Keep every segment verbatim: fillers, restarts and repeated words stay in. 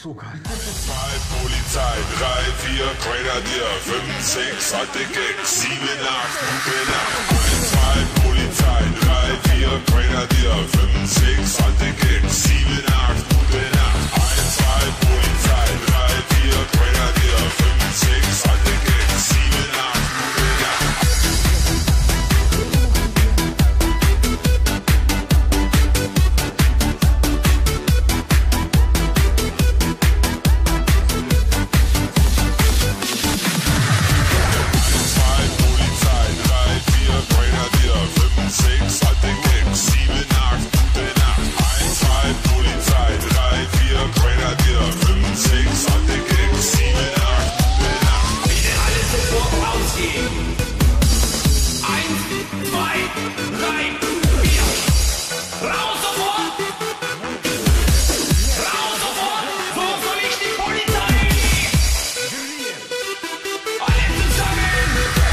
Suka. zwei Polizei, drei, vier Grenadier, fünf, sechs alte Gags, sieben, acht gute Nacht. eins, zwei Polizei, drei, vier Grenadier, fünf, sechs alte Gags, sieben, acht gute Nacht. eins, zwei Polizei, drei, vier Grenadier, fünf, sechs alte Gags, sieben, acht gute Nacht. Six, alte Gags, sieben, acht, gute Nacht. eins, zwei, Polizei, drei, vier, Grenadier, fünf, sechs, alte Gags, sieben, acht, gute Nacht. Bitte alle sofort rausgehen. eins, zwei, drei, vier. Raus sofort! Raus sofort! Wo soll ich die Polizei? Alle zusammen!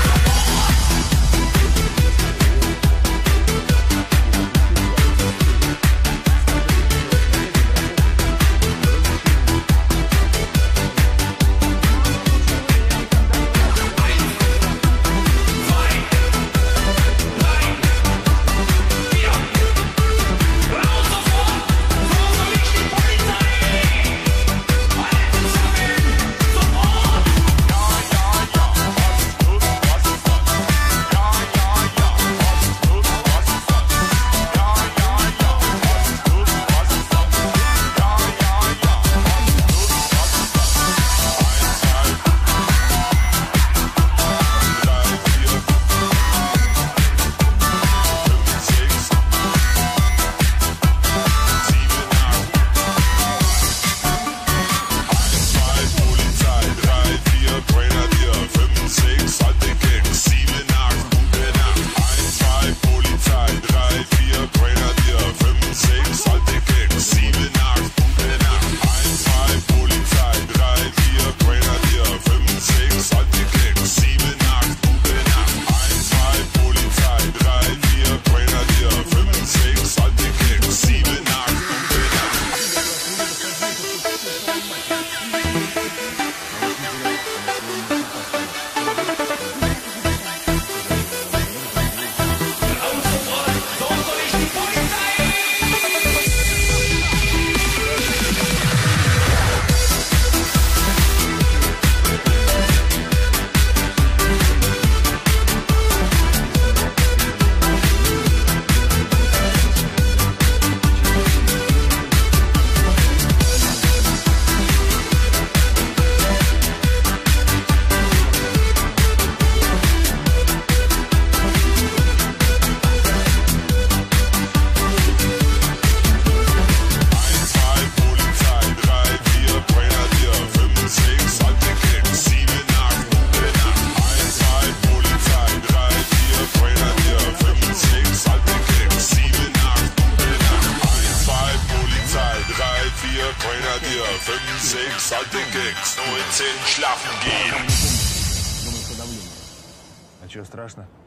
fünf, sechs alte Gags, neunzehn schlafen gehen. А чё страшно?